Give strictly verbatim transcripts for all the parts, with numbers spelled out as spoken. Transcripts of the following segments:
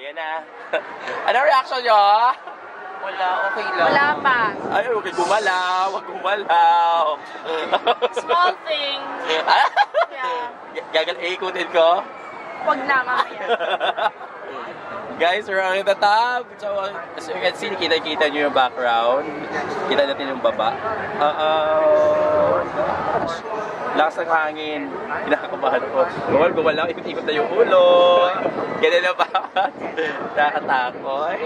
Ayan na. Ano reaction nyo? Wala, okay lang. Wala pa. Ay, huwag kayo gumalaw. Huwag gumalaw. Small thing. Yeah. Gagal, ikutin ko? Huwag na, mamaya. Guys, we're on the top. So, as you can see, kita-kita nyo yung background. Kita natin yung baba. Uh-oh. Lakas ng hangin. Kinakabahan ko. Bawal, bawal lang. Ikot-ikot na yung ulo. Ganyan na ba? Nakatakot.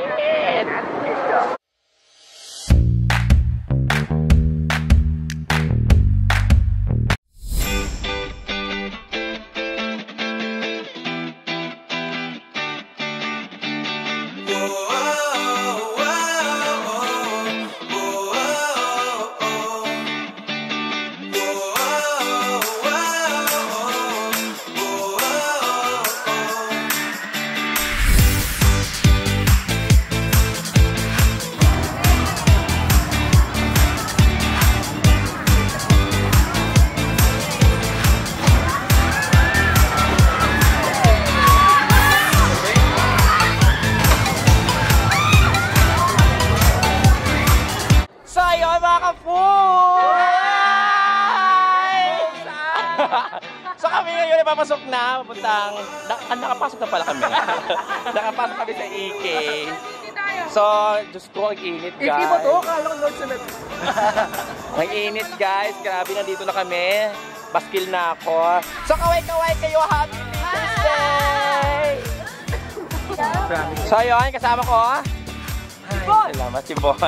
So kami ngayon ay papasok na, papuntang, na, ah, nakapasok na pala kami. Nakapasok kami sa E K. So, Diyos ko, ang init guys. E K ba to? Kala ko Lord Sumet. Ang init guys, grabe, nandito na kami. Baskil na ako. So kaway-kaway kayo, happy Teacher's Day! So ayun, kasama ko. Ay, salamat si Bon.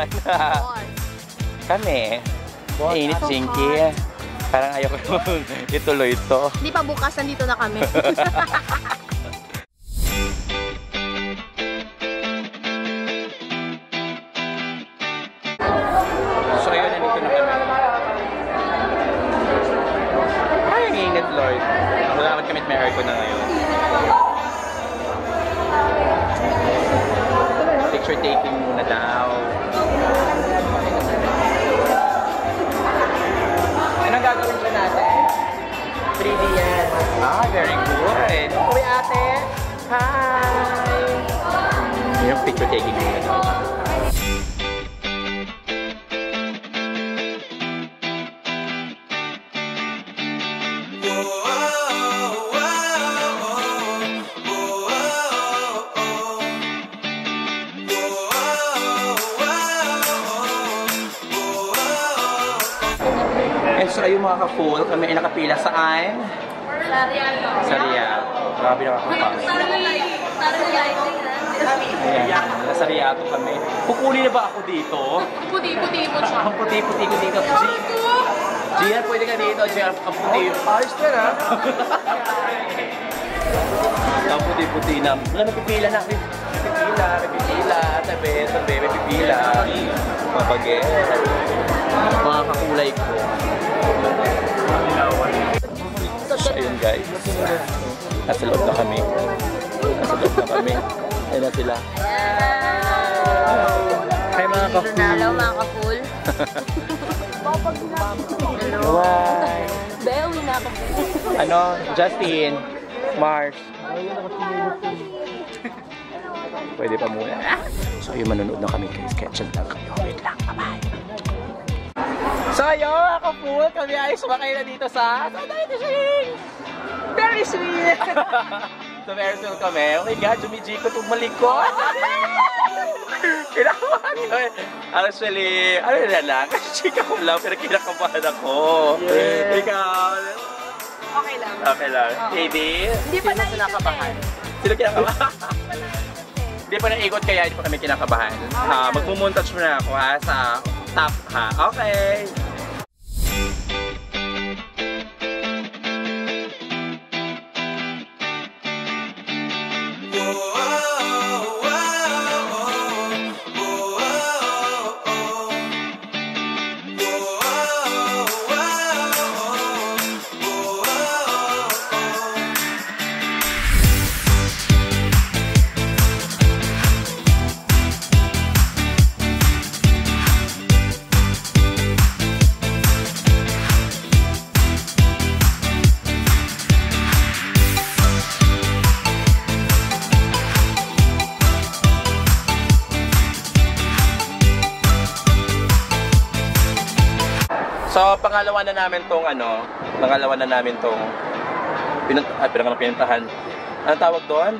Kami. Init, Jinky. Parang ayaw ko ituloy ito. Hindi pa bukas, nandito na kami. So ayun, nandito na kami. Ay, ang init, Lord. Salamat kami at may aircon na ngayon. Picture taking muna daw. Anong gagawin ba natin? three D yan. Ah, very good. Uy, ate. Hi! Yung picture taking muna daw. So ayun mga ka-full, kami ay nakapila saan? Sa Rialto. Sa Rialto. Grabe nakakapasok. Ayan, nasa Rialto kami. Pupuli na ba ako dito? Puti-puti mo siya. Ang puti-puti ko dito. Gian, pwede ka dito. Gian, ang puti. Ayos ka na. Ang puti-puti na. Wala, napipila na. Napipila, napipila. Tabi, tabi, napipila. Mapagay. Mga kakulay ko. So, ayun guys. Nasa loob na kami. Nasa loob na kami. Ayun na sila. Hi mga ka-full. Hello mga ka-full. Hello. Bye. Bewi na ka-full. Ano? Justin. Mars. Pwede pa muna. So ayun, manonood na kami guys. Kaya lang kayo. Wait lang. Bye-bye. So ayun, ako po, kami ay sumakay na dito sa Saan tayo Shing? Very sweet! So very sweet kami. Oh my God, Jumiji ko itong malikot. Kinakabahan ko eh. Actually, ano na lang, kasi chika ko lang, pero kinakabahan ako. Yeah. Ikaw? Okay lang. Okay lang. Katie? Hindi pa na-ikot eh. Sino kinakabahan? Hindi pa na-ikot kaya hindi pa kami kinakabahan. Uh, Magmumontage muna ako ha, sa top ha. Okay. pangalawa na namin tong ano, pangalawa na namin tong pinun ay, pinang pinuntahan. Anong tawag doon?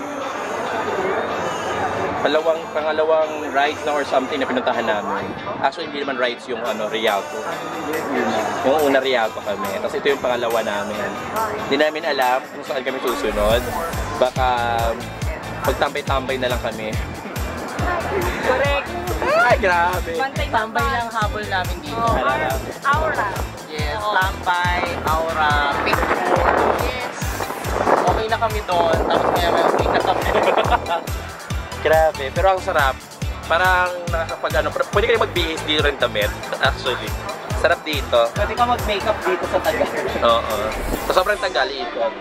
Palawang, pangalawang rides na or something na pinuntahan namin. Actually, hindi naman rides yung ano, Rialto. Yung una Rialto kami. Tapos ito yung pangalawa namin. Hindi namin alam kung saan kami susunod. Baka pagtambay-tambay na lang kami. Correct. Ay, grabe. Tambay lang habol namin dito. Oh, Aura. Yes, tambay, aura, picture. Yes. Okay na kami doon. Tapos kaya may okay na kami. Grabe, pero ang sarap. Parang nakakapag ano, pwede kayo mag-B S dito rin damit, actually. Sarap dito. Pwede ka mag-makeup dito sa Tagal. Oo. So, sobrang tagal ikot.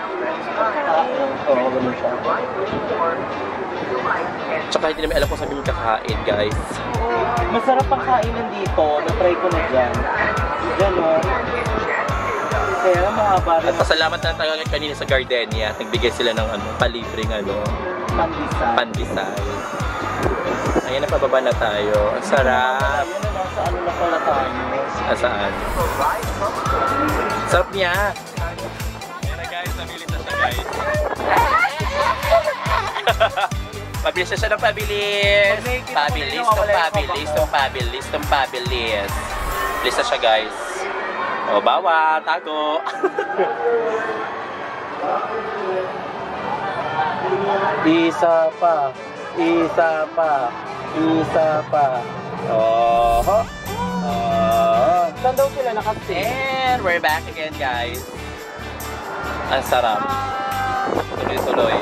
Oo, ganun siya. Tsaka hindi namin alam kung saan kami kakain, guys. Masarap ang kainan dito. Na-try ko na dyan. Dyan, o. Kaya mahaba rin. At pasalamat na tayo kanina sa Gardenia. Nagbigay sila ng ano, palibreng ano, Pandesal. pandesal. Ayan, napababa na tayo. Ang sarap. Ayun na, nasa ano na pala tayo. Asaan? Sarap niya. Ayan na guys, nabilis na siya guys. Pabilis na siya ng pabilis. Pabilis ng pabilis ng pabilis ng pabilis. Bilis na siya guys. O, bawa, tago. Isa pa. Isa pa. Isa pa. Oh, oh. Saan daw sila nakastay? And we're back again guys. Ang sarap. Tuloy-tuloy.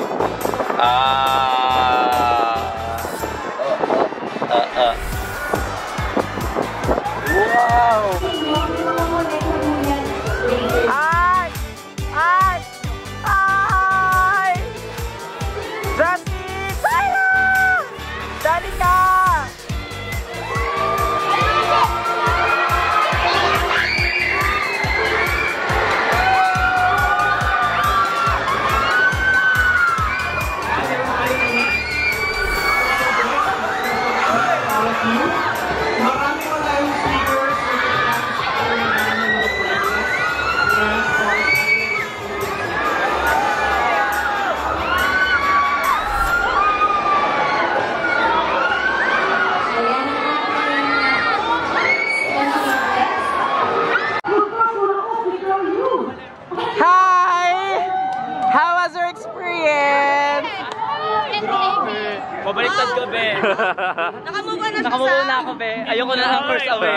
Ah. Uh, uh, uh. Wow. Ay! Ay! Ay! Justin! Sayla! Dali ka! Mabaliktad ka, be. Nakamove na siya sa... Nakamove na ako, be. Ayoko na lang first away.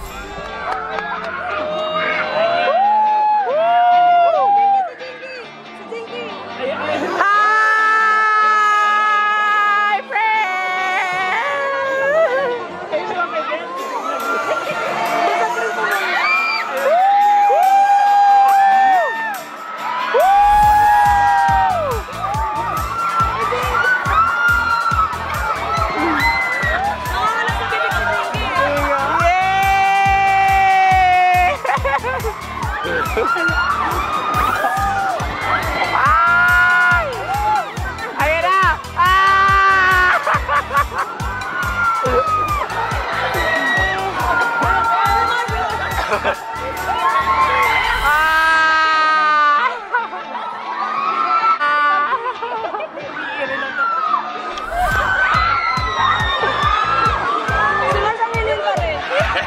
Hi, friend! Ay! Ayan na! Ah! Sumasangilin pa rin.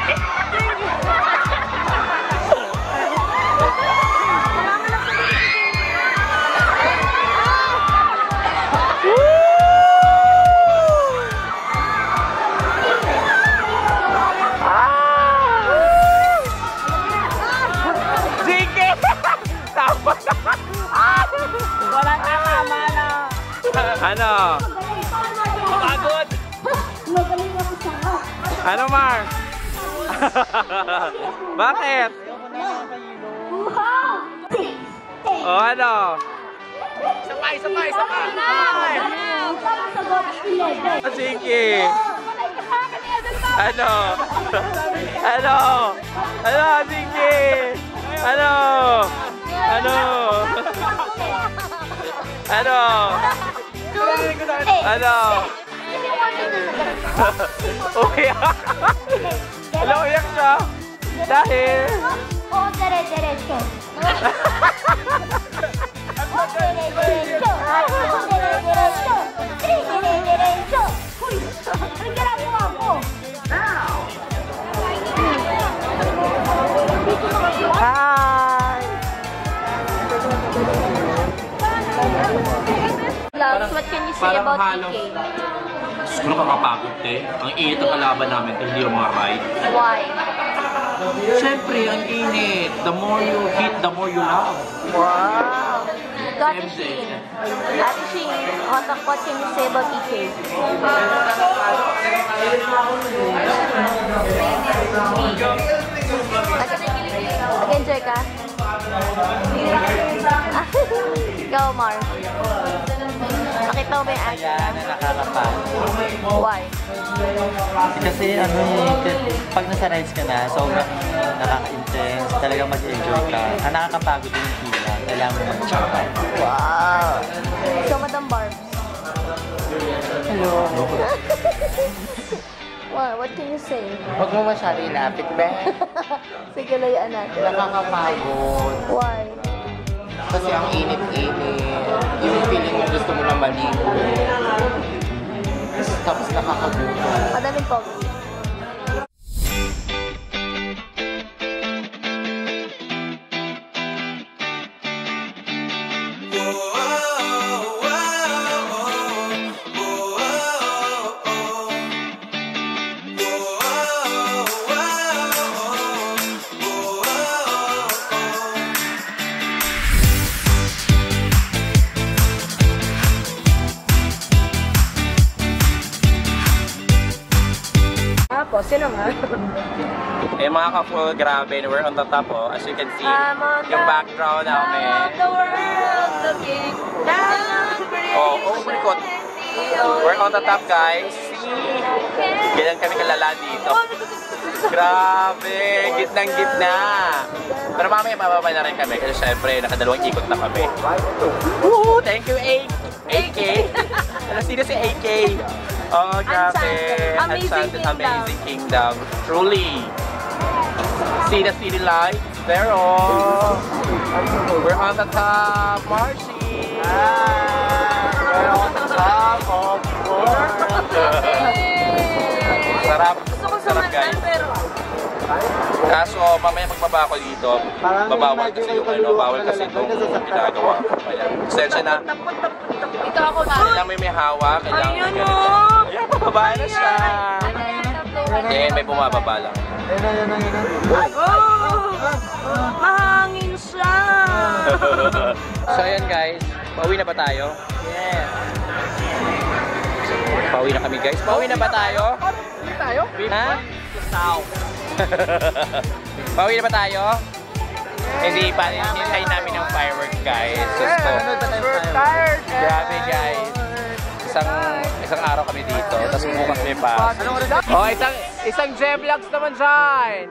Walang kakama na! Ano? Pagod. Ano, Mar? Bakit? O ano? Sabay, sabay, sabay. Sige. Ano? Ano? Ano? Sige. Ano? Ano? Ano? Ano? Umiyak. Hello, umiyak siya. Dahil... O dire-diretso. O dire-diretso. O dire-diretso. Dire-diretso. Uy, anong ginagawa mo? Hi! Loves, what can you say Parang about halong- P K? Siguro kakapagod eh. Ang init ang kalaban namin, hindi yung mga ride. Why? Siyempre, ang init. The more you hit, the more you love. Wow. Ate Same Sheen. thing. Ate Sheen, what, what can you say about P K? Nag-enjoy ka? Go, Mars. Nakita mo ba yung action? Kaya na nakakapagod. Why? Kasi ano eh, pag nasa rides ka na, sobrang nakaka-intense, talagang mag-enjoy ka. Ang nakakapagod yung pila, kailangan mo mag-chapa. Wow. So, Madam Barbs. Hello. What, what can you say? Huwag mo masyado ilapit, be. Sige, layaan natin. Nakakapagod. Why? Kasi ang init-init. Yung feeling mo gusto mo na maligo. Tapos nakakagutom. Madaming pogi. Tapos, sino nga? Eh mga ka-full, grabe. We're on the top oh. As you can see, I'm on yung the background namin. Around the world, looking down. Oh, oh my God. We're on the top, guys. Ganyan kami kalala dito. Grabe, gitnang gitna. Pero mamaya mababa na rin kami kasi syempre nakadalawang ikot na kami. Woo! Thank you, A K. Ano sino si A K? Oh, grabe. Amazing Enchanted, Kingdom. Amazing Kingdom. Truly. See the city lights. There, oh. We're on the top, Marcy. We're on the top of the world. Sarap. Sarap, guys. Kaso, mamaya magbaba ako dito. Babawal kasi yung ano, bawal kasi itong ginagawa ko. Kaya, sensya na. Ito ako na. Kailangan may may hawak. Kailangan may ganito. Ayan, pababa na siya. Eh, may bumababa lang. Mahangin siya. So, ayan guys. Pauwi na ba tayo? Yes. Pauwi na kami guys. Pauwi na ba tayo? Hindi tayo? Ha? Pauwi na ba tayo? Hindi pa. Hinintay namin ng fireworks guys. Gusto. We're tired. Grabe guys. Isang isang araw kami dito. Tapos bukas may pa. Oh, isang isang J-Vlogs naman dyan.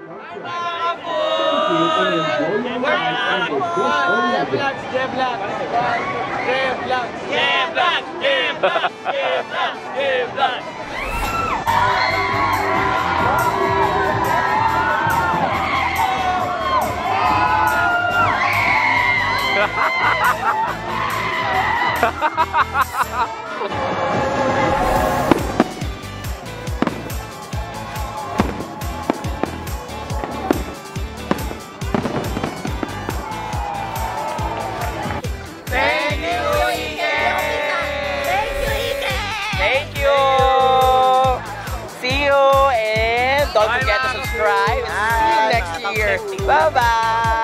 Thank you, Ike! Thank you, Ike! Thank you! See you and don't forget to subscribe. See you next year. Bye-bye!